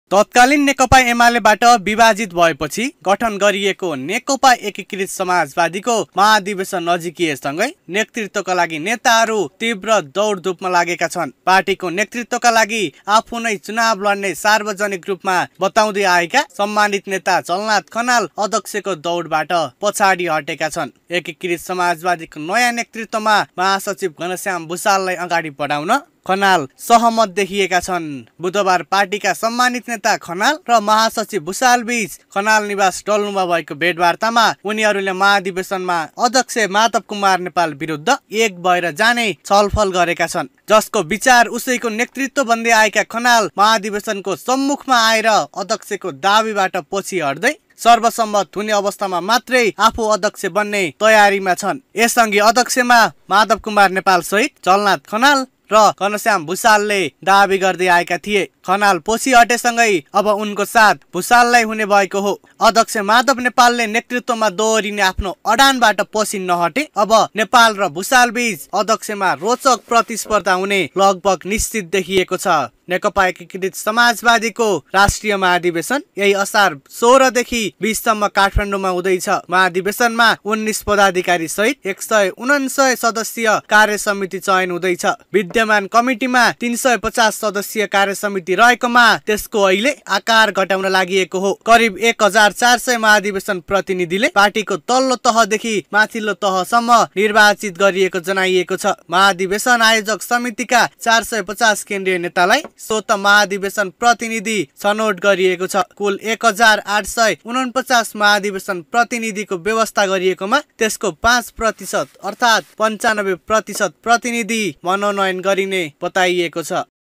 तत्कालीन नेकपा एमालेबाट विभाजित भएपछि गठन गरिएको नेकपा एकीकृत समाजवादीको महाधिवेशन नजिकिएसँगै नेतृत्वका लागि नेताहरू तीव्र दौडधुपमा लागेका छन्। पार्टीको नेतृत्वका लागि आफू नै चुनाव लड्ने सार्वजनिक रूपमा बताउँदै आएका सम्मानित नेता चलनाथ खनाल अध्यक्षको दौडबाट पछाडि हटेका छन्। एकीकृत समाजवादीको नयाँ नेतृत्वमा महासचिव घनश्याम भुसाललाई अगाडि बढाउन खनाल सहमत देखिएका छन्। बुधबार पार्टीका सम्मानित नेता खनाल र महासचिव भुसाल बीच खनाल निवास डल्नुमा भएको भेटवार्तामा उनीहरूले महाधिवेशनमा अध्यक्ष माधव कुमार नेपाल विरुद्ध एक भएर जाने छलफल गरेका छन्, जसको विचार उसैको नेतृत्व बन्दै आएका खनाल महाधिवेशनको सम्मुखमा आएर अध्यक्षको दाबीबाट पछि हट्दै सर्वसम्मत हुने अवस्थामा मात्रै आफू अध्यक्ष बन्ने तयारीमा छन्। यसअघि अध्यक्षमा माधव कुमार नेपाल सहित चलनाथ खनाल र घनश्याम भुसालले दाबी गर्दै आएका थिए। खनाल पछि हटेसँगै अब उनको साथ भुसाललाई हुने भएको हो। अध्यक्ष माधव नेपालले नेतृत्वमा दोहोरिने आफ्नो अडानबाट पछि नहटे अब नेपाल र भुसाल बीच अध्यक्षमा रोचक प्रतिस्पर्धा हुने लगभग निश्चित देखिएको छ। नेकपा एकीकृत समाजवादीको राष्ट्रिय महाधिवेशन यही असार 16 देखि 20 सम्म काठमाडौँमा हुँदैछ। महाधिवेशनमा 19 पदाधिकारी सहित 149 सदस्यीय कार्य समिति चयन हुँदैछ। विद्यमान कमिटीमा 350 सदस्यीय कार्य समिति रहेकोमा त्यसको अहिले आकार घटाउन लागि हो। करिब 1400 महाधिवेशन प्रतिनिधिले पार्टीको तल्लो तहदेखि माथिल्लो तहसम्म निर्वाचित गरिएको जनाइएको छ। महाधिवेशन आयोजक समितिका 450 केन्द्रीय नेतालाई स्वत महाधिवेशन प्रतिनिधि छनौट गरिएको छ। कुल 1849 महाधिवेशन प्रतिनिधिको व्यवस्था गरिएकोमा त्यसको 5% अर्थात् 95% प्रतिनिधि मनोनयन गरिने बताइएको छ।